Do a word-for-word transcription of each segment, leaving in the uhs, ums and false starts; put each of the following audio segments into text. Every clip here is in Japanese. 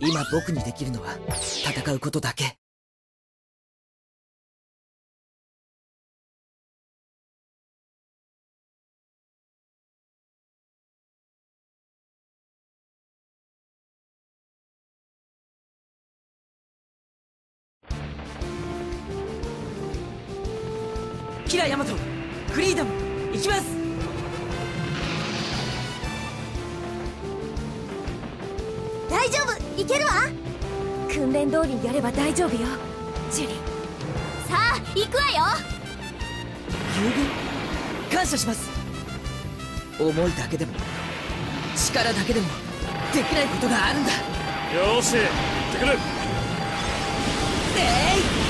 今僕にできるのは戦うことだけ。キラヤマト、フリーダム、行きます。 大丈夫、いけるわ。訓練通りにやれば大丈夫よ、ジュリ。さあ行くわよ。 友軍、感謝します。思いだけでも力だけでもできないことがあるんだ。 よし、行ってくる。 えい、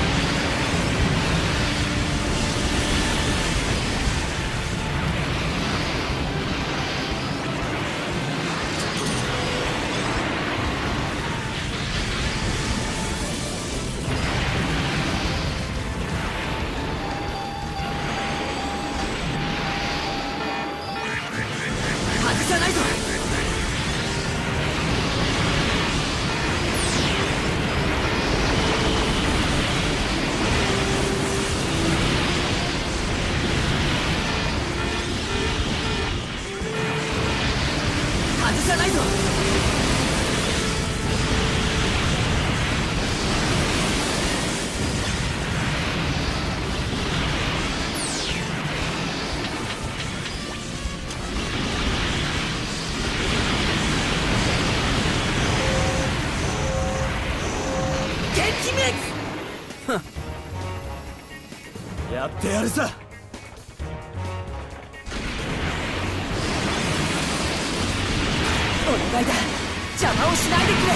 やってやるさ。 お願いだ、邪魔をしないでくれ。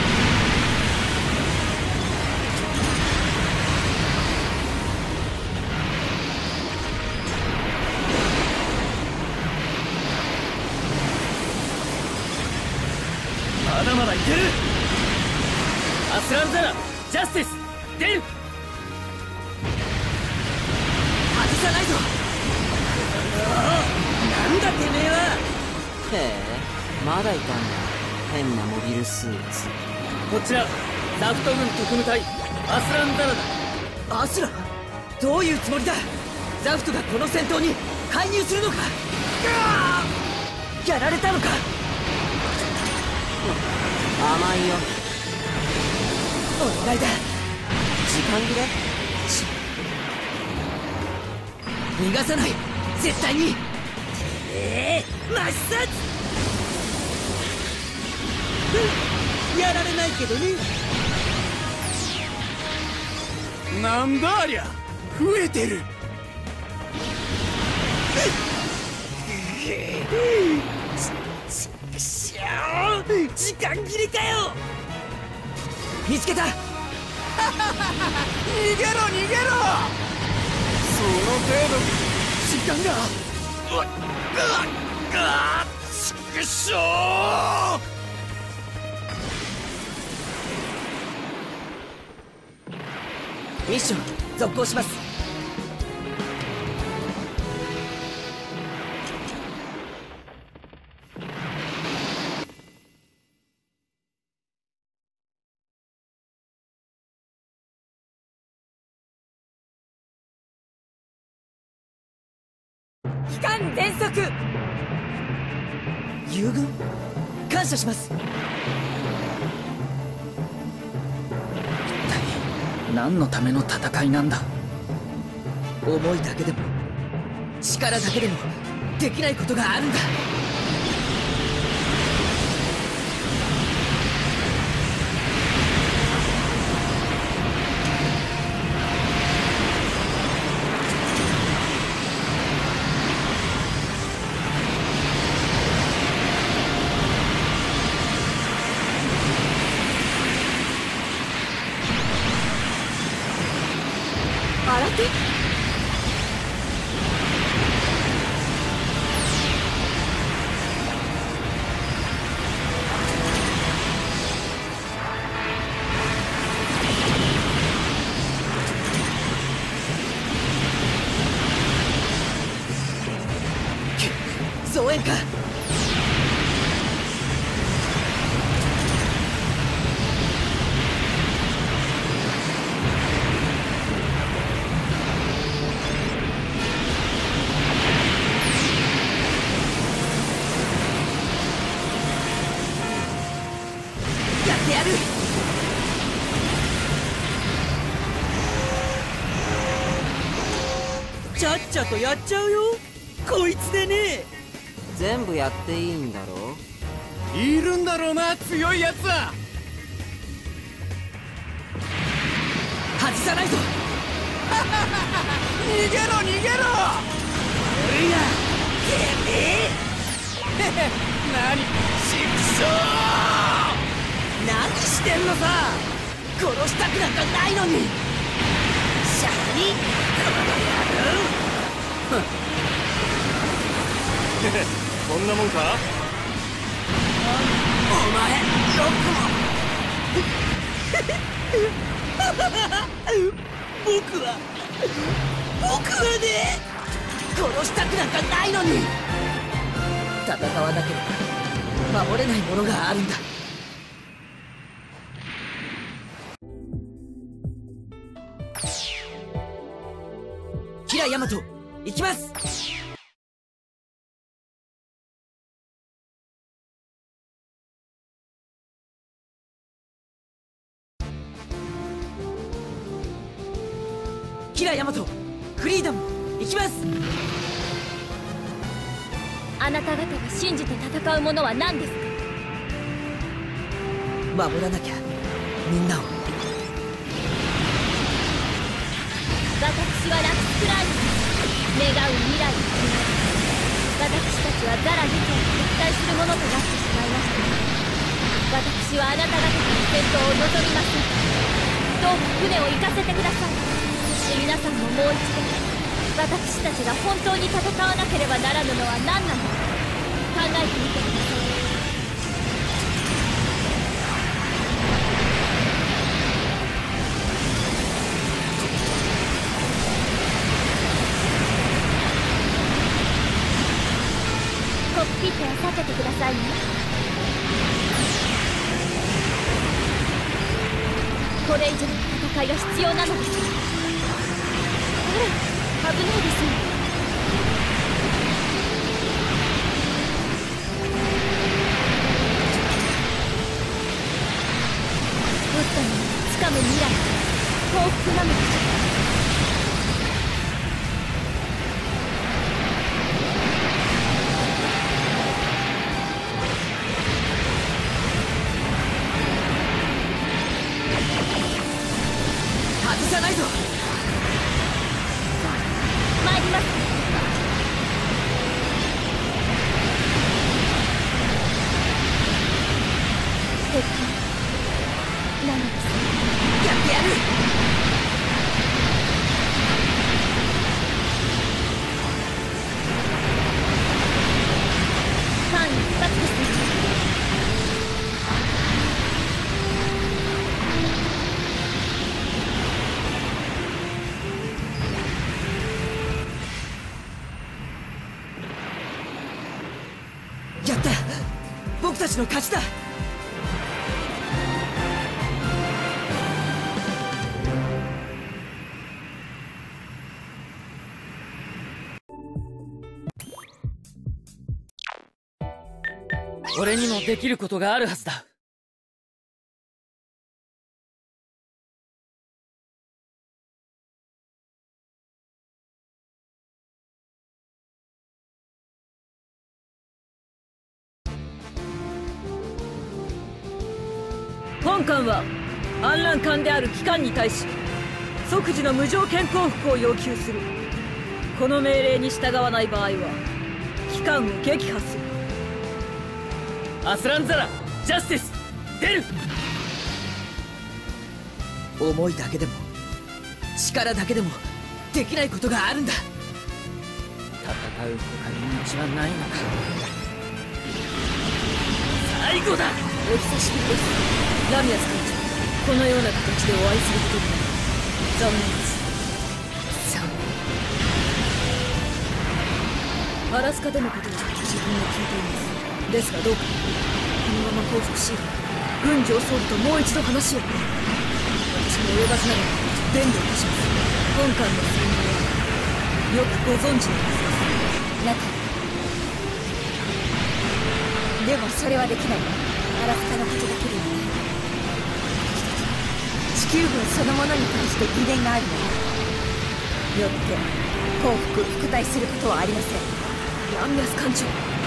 まだまだいける。アスランザラ、ジャスティス、出る。 外さないぞ。なんだてめえは。へえ、まだいたんだ、変なモビルスーツ。 こちらザフト軍特務隊アスランザラだ。 アスラ、どういうつもりだ。ザフトがこの戦闘に介入するのか。やられたのか。甘いよ。お願いだ、時間切れ。逃がさない、絶対に。ええー、抹殺。やられないけどね。 なんだありゃ、増えてる。 時間切れかよ。見つけた。 逃げろ逃げろ。その程度時間が。うわっうわっちくしょう。ミッション続行します。 期間全速。 友軍、感謝します。 何のための戦いなんだ。 思いだけでも力だけでもできないことがあるんだ。 新手。 増援か。 ってやる。ちゃっちゃとやっちゃうよこいつでね。 全部やっていいんだろう。いるんだろうな強いやつは。 外さないぞ。 逃げろ逃げろ。 俺がてめえ何ちくしょう。 何してんのさ。殺したくなんかないのに。シャニこの野郎。 こんなもんか。 お前ロックも僕は僕はね殺したくなんかないのに。戦わなければ守れないものがあるんだ。キラヤマト行きます。キラヤマトフリーダム行きます。 あなた方が信じて戦うものは何ですか。 守らなきゃみんなを。 私はラクスクラーニです。願う未来を願い、私たちはザラにて敵対するものとなってしまいました。私はあなた方の戦闘を望みません。どうか船を行かせてください。そして皆さんももう一度、私たちが本当に戦わなければならぬのは何なのか考えてみてください。コックピットは避けてくださいね。これ以上の戦いが必要なのです。あら、危ないですね。撃ったのに掴む未来、幸福なのでしょう。 外さないぞ。 参ります。敵なのです。 やってやる。 間一髪ですね。 やった。僕たちの勝ちだ。俺にもできることがあるはずだ。 本艦は反乱艦である機関に対し即時の無条件降伏を要求する。この命令に従わない場合は機関を撃破する。 アスランザラジャスティス出る。思いだけでも力だけでもできないことがあるんだ。戦う他に道はないのか。最後だ。 お久しぶりです、ラミアス艦長。このような形でお会いすることになり残念です。アラスカでのことは自分も聞いています。ですがどうかこのまま降伏し軍上総理ともう一度話を。私も及ばずながら伝導いたします。本艦の戦名はよくご存知のはずです。 中でもそれはできない。アラスカのことだけではない。 地球軍そのものに対して疑念があるのよって降伏副対することはありません。ラミアス艦長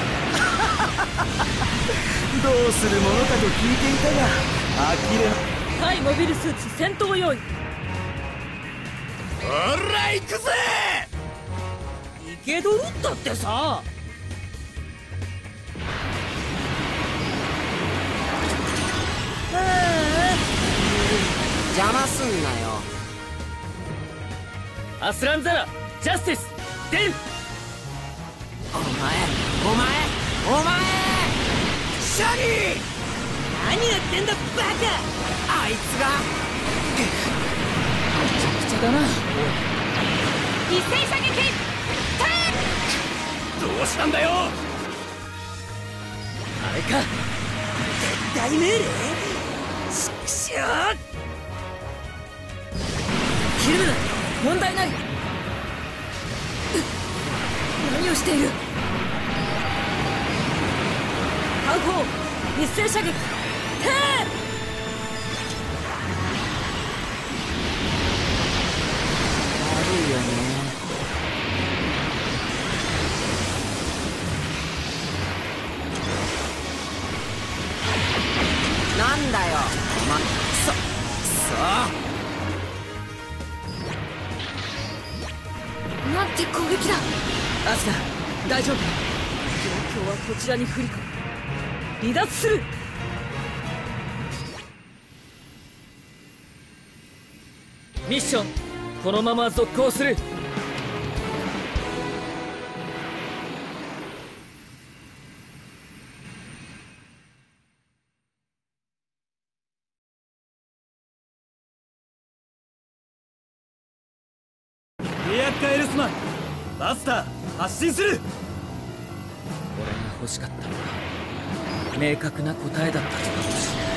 どうするものかと聞いていたが呆れな。 対モビルスーツ戦闘用意。 ほら行くぜ。 生け捕るったってさ。 邪魔すんなよ。 アスランザラジャスティス出る。 お前お前お前シャリー、何やってんだバカ。 あいつがめちゃくちゃだな。 一斉射撃どうしたんだよ。 あれか、大命令。しくしょう。 ひるむな、問題ない。何をしている。ハウフォー一斉射撃。へえ。 悪いよね。なんだよお前。 ささあなんて攻撃だ。 アスナ大丈夫。 状況はこちらに不利か。離脱する。 ミッションこのまま続行する。 リアッカエルスマンマスター発進する。 俺が欲しかったのは明確な答えだったのかもしれない。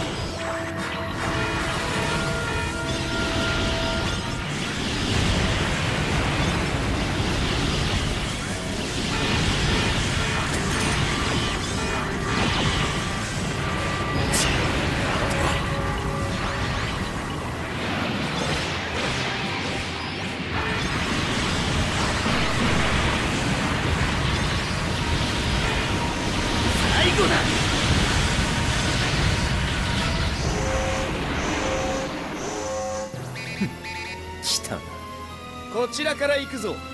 来たな。こちらから行くぞ。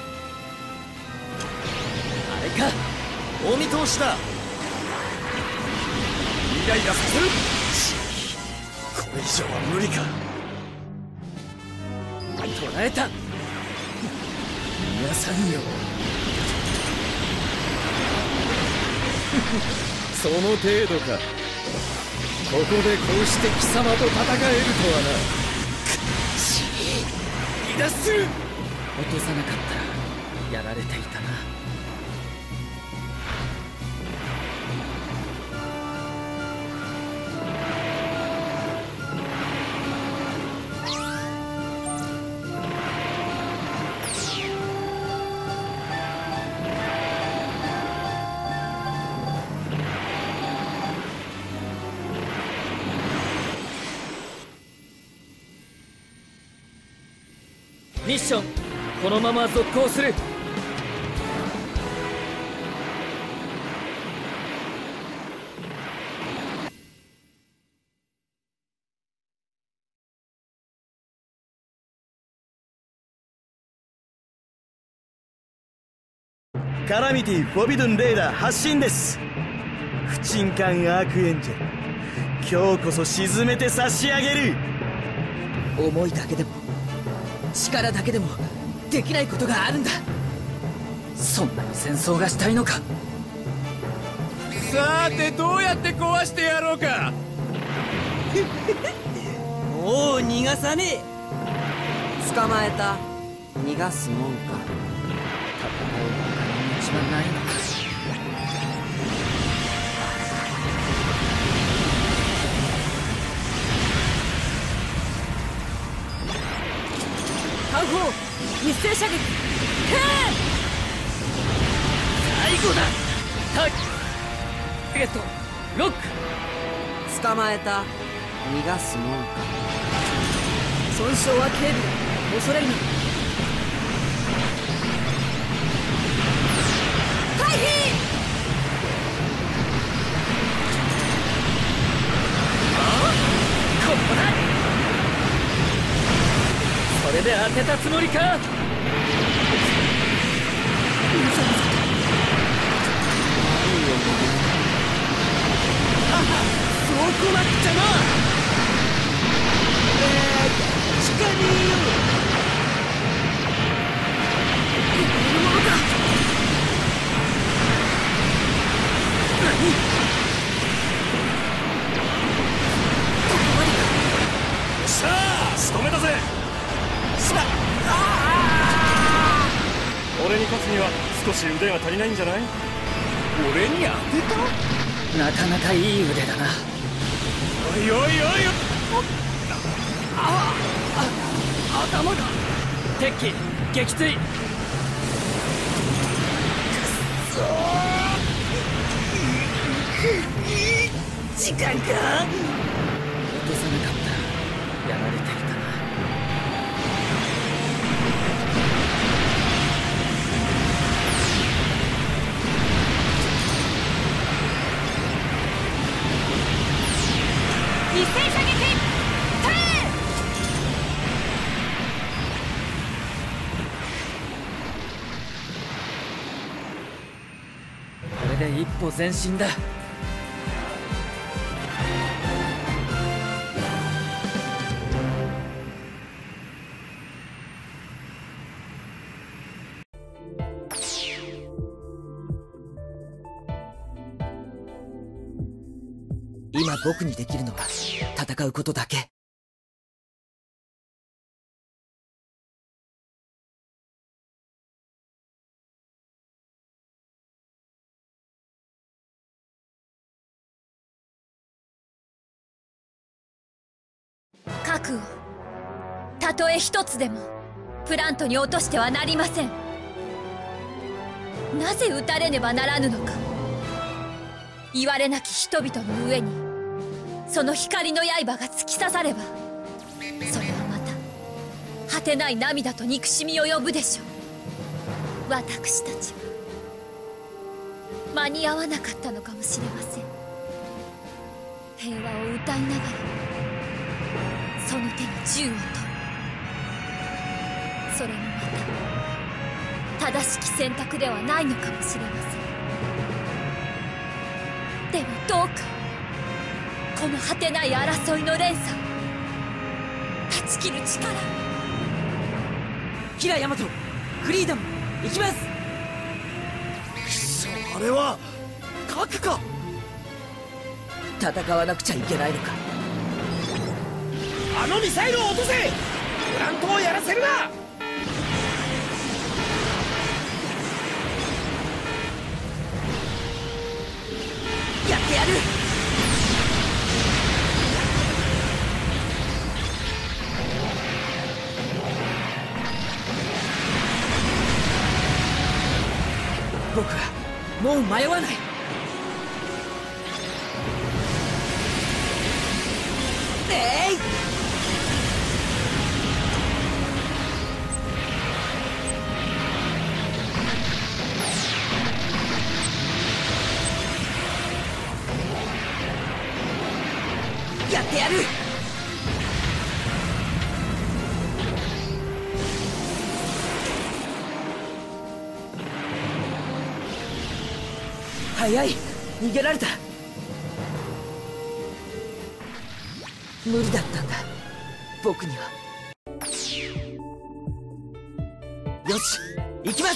あれか、 お見通しだ。イライラさせる。これ以上は無理か。 捕らえた。 皆さんよその程度か。ここでこうして貴様と戦えるとはな。離脱する。 落とさなかったらやられていたな。ミッションこのまま続行する。 カラミティ・フォビドゥン・レーダー発進です。不沈艦アークエンジェル、今日こそ沈めて差し上げる。 思いだけでも力だけでもできないことがあるんだ。そんなに戦争がしたいのか。 さてどうやって壊してやろうか。 もう逃がさねえ。 捕まえた。逃がすもんか。 戦う他の道はないのか。 ハウフォー一斉射撃。へえ。 最後だ。ターゲットロック。 捕まえた。逃がすもんか。 損傷は軽微だ。恐れるな。回避。 ここだ。それで当てたつもりか。そうこなくちゃな。えー、地下にいるものか。何？ここまでか。 よっしゃー、仕留めたぜ。 しまっ。 俺に勝つには少し腕が足りないんじゃない？俺に当てた？ なかなかいい腕だな。 おいおいおいおい。 ああ、頭が。鉄器撃墜。くっそー。時間か。落とさなかった。やられていたな。 一斉射撃、トレこれで一歩前進だ。今僕にできるのは戦うことだけ。 核をたとえ一つでもプラントに落としてはなりません。なぜ撃たれねばならぬのか。言われなき人々の上にその光の刃が突き刺されば、それはまた果てない涙と憎しみを呼ぶでしょう。私たちは間に合わなかったのかもしれません。平和を歌いながらその手に銃を取る。それもまた正しき選択ではないのかもしれません。でもどうかこの果てない争いの連鎖を断ち切る力。 キラヤマト、フリーダム、行きます。 くそ、あれは核か。 戦わなくちゃいけないのか。 あのミサイルを落とせ。プラントをやらせるな。 やってやる。僕はもう迷わない。えい、やってやる。早い、逃げられた。無理だったんだ、僕には。よし、行きます。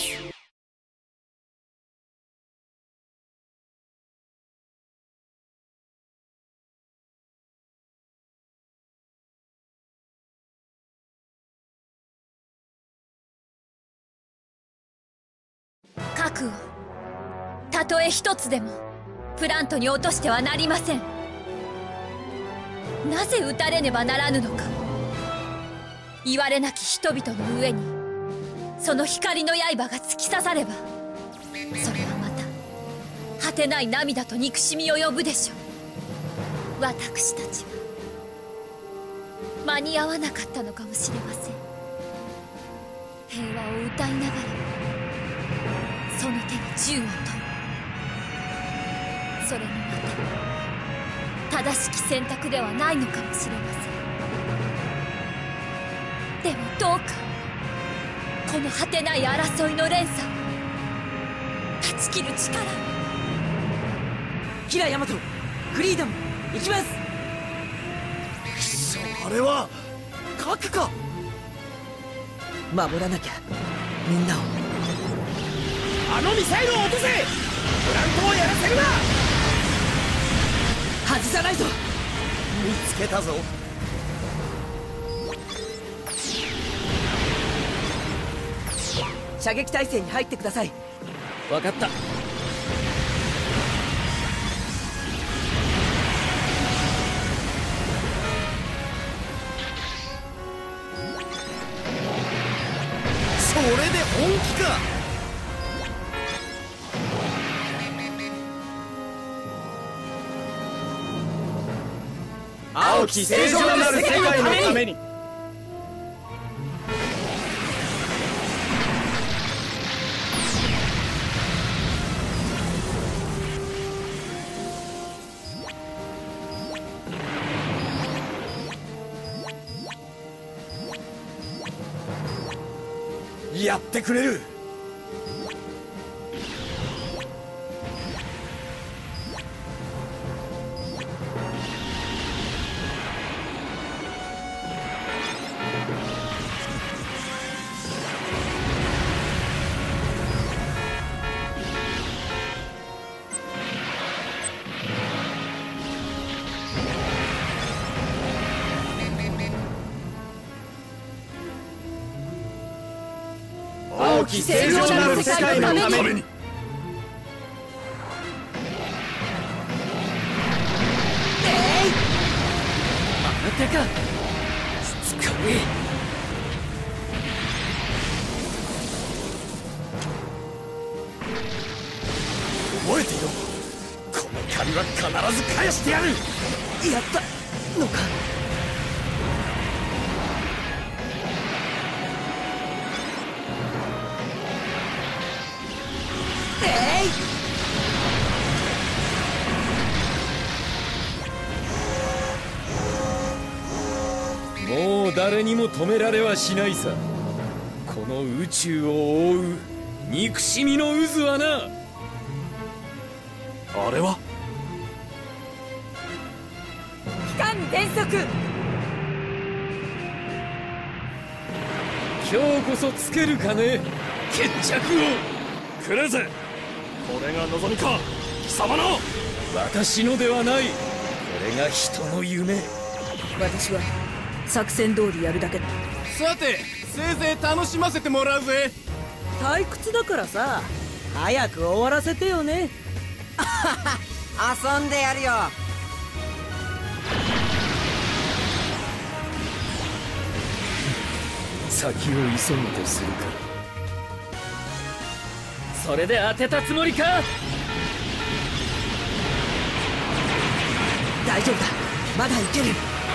核をたとえ一つでもプラントに落としてはなりません。なぜ撃たれねばならぬのか。言われなき人々の上にその光の刃が突き刺されば、それはまた果てない涙と憎しみを呼ぶでしょう。私たちは間間に合わなかったのかもしれません。平和を歌いながらその手に銃を取る、それもまた正しき選択ではないのかもしれません。でもどうかこの果てない争いの連鎖を断ち切る力を。 キラヤマト、フリーダム、行きます。 あれは核か。 守らなきゃみんなを。 あのミサイルを落とせ。プラントをやらせるな。 外さないと。 見つけたぞ。 射撃態勢に入ってください。 分かった。それで本気か。青き正常なる世界のために。やってくれる。青き正常なる世界のために。 あなたか。しつこい。 覚えていろ。この借りは必ず返してやる。 やったのか。 もう誰にも止められはしないさ。この宇宙を覆う憎しみの渦はな。 あれは期間減速。 今日こそつけるかね、決着を。 くれぜ。これが望みか、貴様の。 私のではない。これが人の夢。 私は作戦通りやるだけだ。 さて、せいぜい楽しませてもらうぜ。 退屈だからさ、早く終わらせてよね。 遊んでやるよ。 先を急ぐとするか。それで当てたつもりか。 大丈夫だ、まだいける。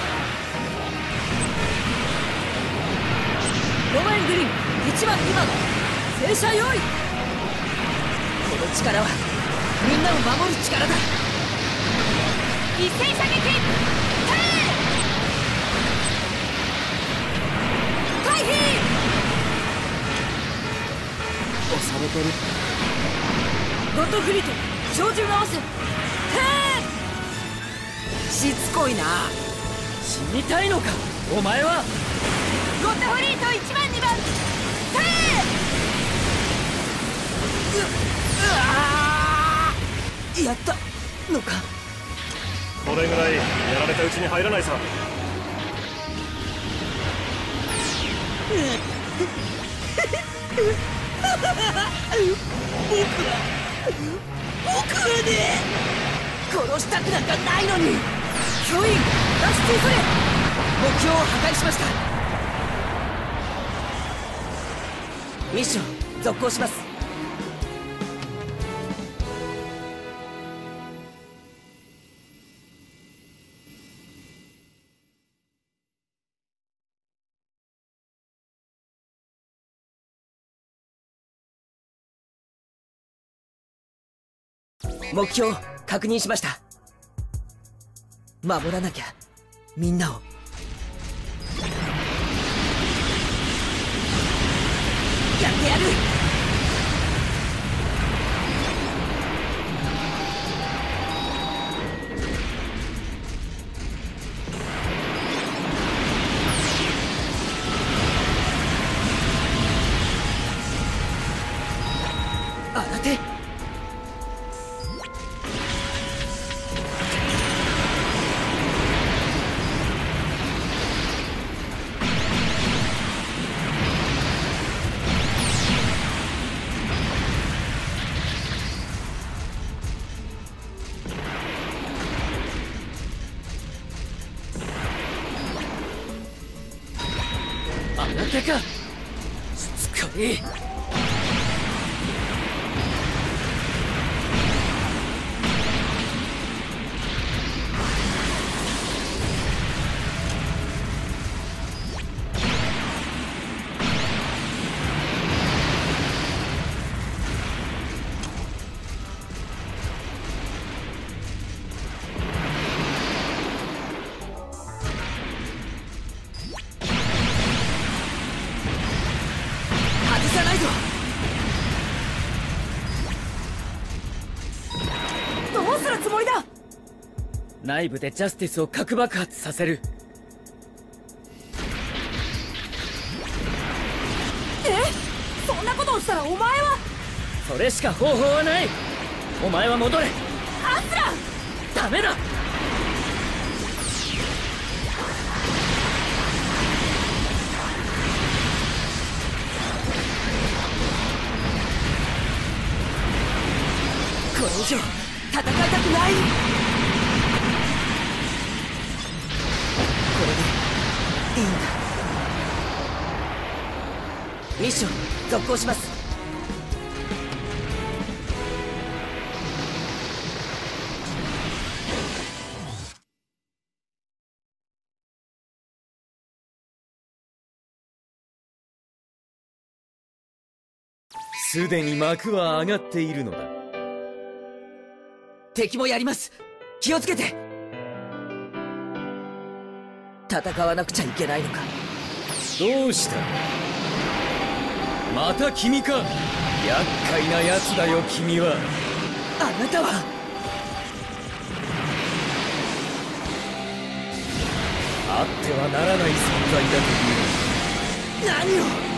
ロマングリーンいちばんにばん正射用意。 この力はみんなを守る力だ。 一斉射撃。回避。 押されてる。 ゴッドフリート照準合わせ。 しつこいな。 死にたいのかお前は。 ゴッドフリートいちばんにばん。 やったのか。 これぐらいやられたうちに入らないさ。 僕は僕はね、殺したくなんかないのに。 教員脱出急げ。 目標を破壊しました。ミッション続行します。 目標確認しました。守らなきゃみんなを。やってやる。あらて。あなたか。しつこい。 どうするつもりだ。 内部でジャスティスを核爆発させる。 え、そんなことをしたらお前は。 それしか方法はない。お前は戻れ。 アスラダメだ。 これ以上戦いたくない。これでいいんだ。ミッション続行します。 すでに幕は上がっているのだ。 敵もやります。気をつけて。戦わなくちゃいけないのか。 どうした。また君か。厄介なやつだよ君は。 あなたは。 あってはならない存在だという。 何を。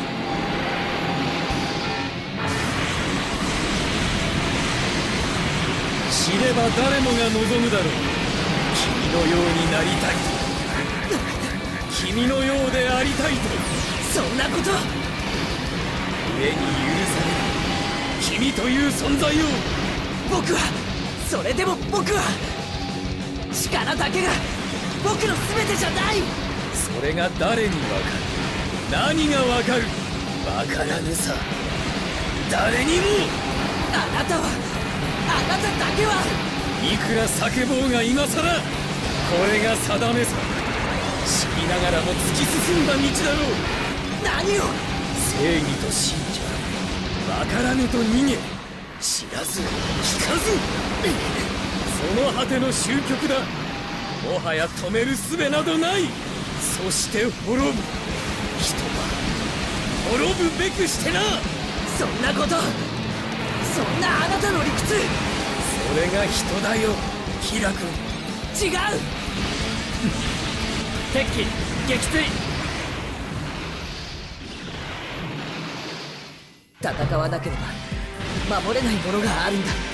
知れば誰もが望むだろう。君のようになりたいと。君のようでありたいと。 そんなこと。 上に許される君という存在を。 僕はそれでも僕は力だけが僕の全てじゃない。 それが誰にわかる。何がわかる。わからぬさ。誰にも。 あなたはあなただけはいくら叫ぼうが今さら。これが定めさ。死にながらも突き進んだ道だろう。 何を。 正義と信じわからぬと逃げ知らず聞かず。その果ての終局だ。もはや止める術などない。そして滅ぶ。人は滅ぶべくしてな。 そんなこと。そんなあなたの理屈。それが人だよキラ君。 違う。 敵機撃墜。 戦わなければ守れないものがあるんだ。